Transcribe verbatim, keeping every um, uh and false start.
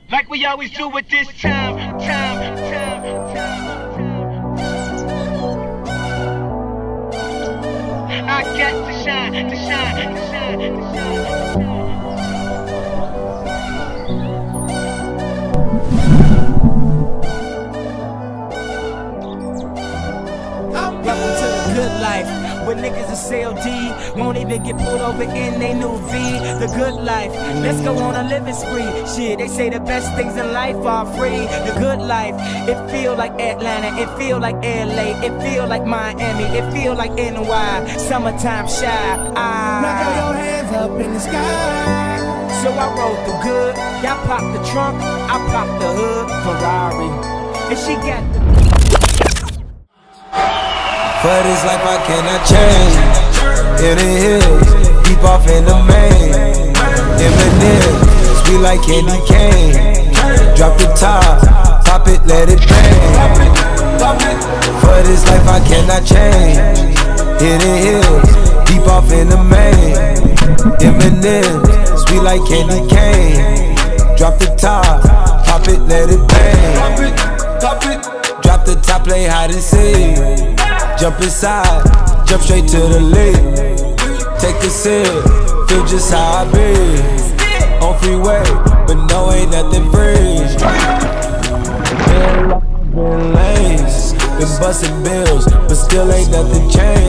like we always do at this time, time, time, time. I got to shine, to shine, to shine, to shine, to shine. Welcome to the good life, where niggas is L D, won't even get pulled over in they new V. The good life, let's go on a living spree. Shit, they say the best things in life are free. The good life, it feel like Atlanta, it feel like L A, it feel like Miami, it feel like N Y, summertime shy. Ah. Now throw your hands up in the sky. So I rode the good, y'all pop the trunk, I pop the hood, Ferrari, and she got the. For this life I cannot change. In the hills, deep off in the main. M and M's, sweet like candy cane. Drop the top, pop it, let it bang. For this life I cannot change. In the hills, deep off in the main. M and M's, sweet like candy cane. Drop the top, pop it, let it bang. Drop the top, play hide and seek. Jump inside, jump straight to the lead. Take a sip, feel just how I be. On freeway, but no, ain't nothing free. Been lanes, been busting bills, but still ain't nothing changed.